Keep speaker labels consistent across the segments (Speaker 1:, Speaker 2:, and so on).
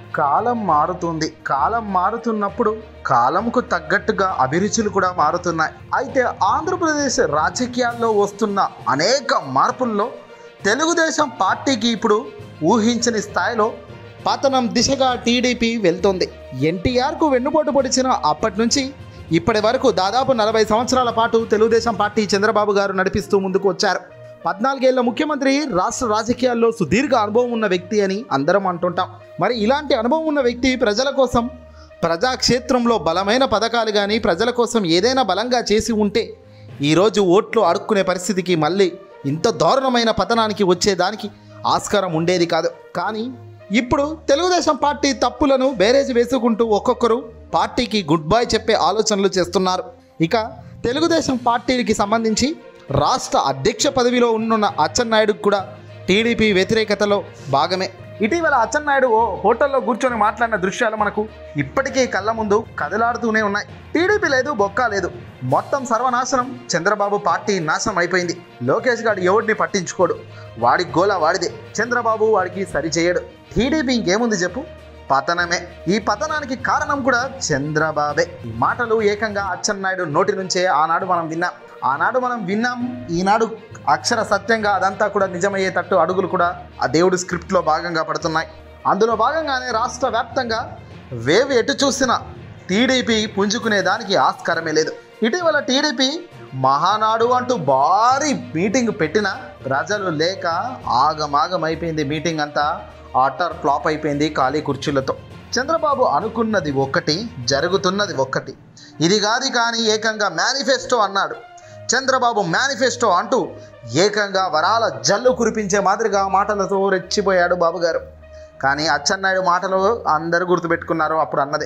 Speaker 1: కాలం మారుతుంది. కాలం మారుతున్నప్పుడు కాలంకు తగ్గట్టుగా అభిరుచులు కూడా మారుతున్నాయి. అయితే ఆంధ్రప్రదేశ్ రాజకీయాల్లో వస్తున్న అనేక మార్పుల్లో తెలుగుదేశం పార్టీకి ఇప్పుడు ఊహించని స్థాయిలో పతనం దిశగా టీడీపీ వెళ్తోంది. ఎన్టీఆర్కు వెన్నుపోటు పొడిచిన అప్పటి నుంచి ఇప్పటి వరకు దాదాపు 40 సంవత్సరాల పాటు తెలుగుదేశం పార్టీ చంద్రబాబు గారు నడిపిస్తూ ముందుకు వచ్చారు. 14 ఏళ్ల ముఖ్యమంత్రి, రాష్ట్ర రాజకీయాల్లో సుదీర్ఘ అనుభవం ఉన్న వ్యక్తి అని అందరం అంటుంటాం. మరి ఇలాంటి అనుభవం ఉన్న వ్యక్తి ప్రజల కోసం ప్రజాక్షేత్రంలో బలమైన పథకాలు కానీ ప్రజల కోసం ఏదైనా బలంగా చేసి ఉంటే ఈరోజు ఓట్లు అడుక్కునే పరిస్థితికి, మళ్ళీ ఇంత దారుణమైన పతనానికి వచ్చేదానికి ఆస్కారం ఉండేది కాదు. కానీ ఇప్పుడు తెలుగుదేశం పార్టీ తప్పులను బేరేజ్ వేసుకుంటూ ఒక్కొక్కరు పార్టీకి గుడ్ బై చెప్పే ఆలోచనలు చేస్తున్నారు. ఇక తెలుగుదేశం పార్టీకి సంబంధించి రాష్ట్ర అధ్యక్ష పదవిలో ఉన్న అచ్చెన్నాయుడుకు కూడా టీడీపీ వ్యతిరేకతలో భాగమే. ఇటీవల అచ్చెన్నాయుడు ఓ హోటల్లో కూర్చొని మాట్లాడిన దృశ్యాలు మనకు ఇప్పటికీ కళ్ళ ముందు కదలాడుతూనే ఉన్నాయి. టీడీపీ లేదు, బొక్క లేదు, మొత్తం సర్వనాశనం. చంద్రబాబు పార్టీ నాశనం అయిపోయింది. లోకేష్ గారు ఎవడిని పట్టించుకోడు, వాడి గోల వాడిదే. చంద్రబాబు వాడికి సరి చేయడు. టీడీపీ ఇంకేముంది చెప్పు, పతనమే. ఈ పతనానికి కారణం కూడా చంద్రబాబే. ఈ మాటలు ఏకంగా అచ్చెన్నాయుడు నోటి నుంచే ఆనాడు మనం విన్నాం. ఈనాడు అక్షర సత్యంగా అదంతా కూడా నిజమయ్యేటట్టు అడుగులు కూడా ఆ దేవుడి స్క్రిప్ట్లో భాగంగా పడుతున్నాయి. అందులో భాగంగానే రాష్ట్ర వ్యాప్తంగా వేవ్ ఎటు చూసినా టీడీపీ పుంజుకునే దానికి ఆస్కారమే లేదు. ఇటీవల టీడీపీ మహానాడు అంటూ భారీ మీటింగ్ పెట్టినా ప్రజలు లేక ఆగమాగమైపోయింది. మీటింగ్ అంతా ఆటర్ ఫ్లాప్ అయిపోయింది ఖాళీ కుర్చీలతో. చంద్రబాబు అనుకున్నది ఒక్కటి, జరుగుతున్నది ఒక్కటి. ఇది కాదు కానీ ఏకంగా మేనిఫెస్టో అన్నాడు. చంద్రబాబు మేనిఫెస్టో అంటూ ఏకంగా వరాల జల్లు కురిపించే మాదిరిగా మాటలతో రెచ్చిపోయాడు బాబు గారు. కానీ అచ్చెన్నాయుడు మాటలు అందరూ గుర్తుపెట్టుకున్నారు. అప్పుడు అన్నదే,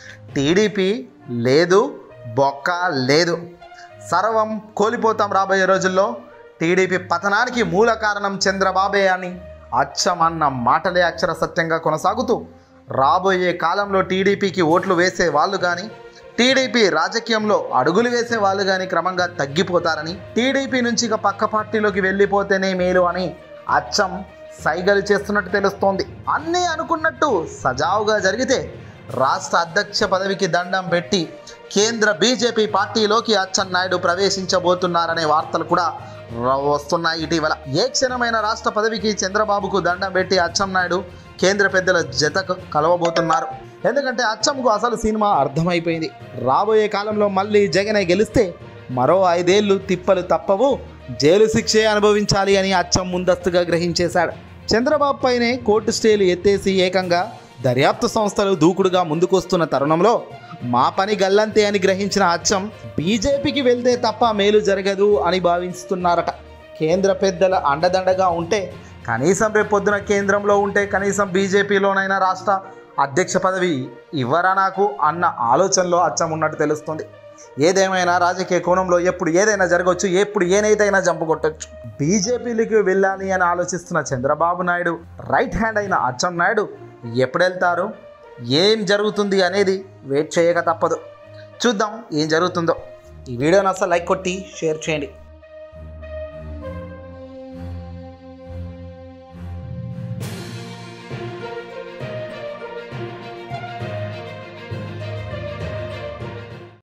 Speaker 1: టీడీపీ లేదు, బొక్క లేదు, సర్వం కోల్పోతాం రాబోయే రోజుల్లో, టీడీపీ పతనానికి మూల కారణం చంద్రబాబే అని అచ్చమన్న మాటలే అక్షర సత్యంగా కొనసాగుతూ రాబోయే కాలంలో టీడీపీకి ఓట్లు వేసే వాళ్ళు కానీ టీడీపీ రాజకీయంలో అడుగులు వేసే వాళ్ళు కానీ క్రమంగా తగ్గిపోతారని, టీడీపీ నుంచి ఇక పక్క పార్టీలోకి వెళ్ళిపోతేనే మేలు అని అచ్చం సైగలు చేస్తున్నట్టు తెలుస్తోంది. అన్నీ అనుకున్నట్టు సజావుగా జరిగితే రాష్ట్ర అధ్యక్ష పదవికి దండం పెట్టి కేంద్ర బీజేపీ పార్టీలోకి అచ్చెన్నాయుడు ప్రవేశించబోతున్నారనే వార్తలు కూడా వస్తున్నాయి ఇటీవల. ఏ క్షణమైన రాష్ట్ర పదవికి చంద్రబాబుకు దండం పెట్టి అచ్చెన్నాయుడు కేంద్ర పెద్దల జత కలవబోతున్నారు. ఎందుకంటే అచ్చంకు అసలు సినిమా అర్థమైపోయింది. రాబోయే కాలంలో మళ్ళీ జగనే గెలిస్తే మరో 5 ఏళ్ళు తిప్పలు తప్పవు, జైలు శిక్షే అనుభవించాలి అని అచ్చం ముందస్తుగా గ్రహించేశాడు. చంద్రబాబు పైనే కోర్టు స్టేలు ఎత్తేసి ఏకంగా దర్యాప్తు సంస్థలు దూకుడుగా ముందుకొస్తున్న తరుణంలో మా పని గల్లంతే అని గ్రహించిన అచ్చం బీజేపీకి వెళ్తే తప్ప మేలు జరగదు అని భావిస్తున్నారట. కేంద్ర పెద్దల అండదండగా ఉంటే కనీసం రేపొద్దున కేంద్రంలో ఉంటే కనీసం బీజేపీలోనైనా రాష్ట్ర అధ్యక్ష పదవి ఇవ్వరా నాకు అన్న ఆలోచనలో అచ్చం ఉన్నట్టు తెలుస్తుంది. ఏదేమైనా రాజకీయ కోణంలో ఎప్పుడు ఏదైనా జరగవచ్చు, ఎప్పుడు ఏనైతేనా జంపు కొట్టచ్చు. బీజేపీలోకి వెళ్ళాలి అని ఆలోచిస్తున్న చంద్రబాబు నాయుడు రైట్ హ్యాండ్ అయిన అచ్చెన్నాయుడు ఎప్పుడు వెళ్తారు, ఏం జరుగుతుంది అనేది వెయిట్ చేయక తప్పదు. చూద్దాం ఏం జరుగుతుందో. ఈ వీడియోని అసలు లైక్ కొట్టి షేర్ చేయండి.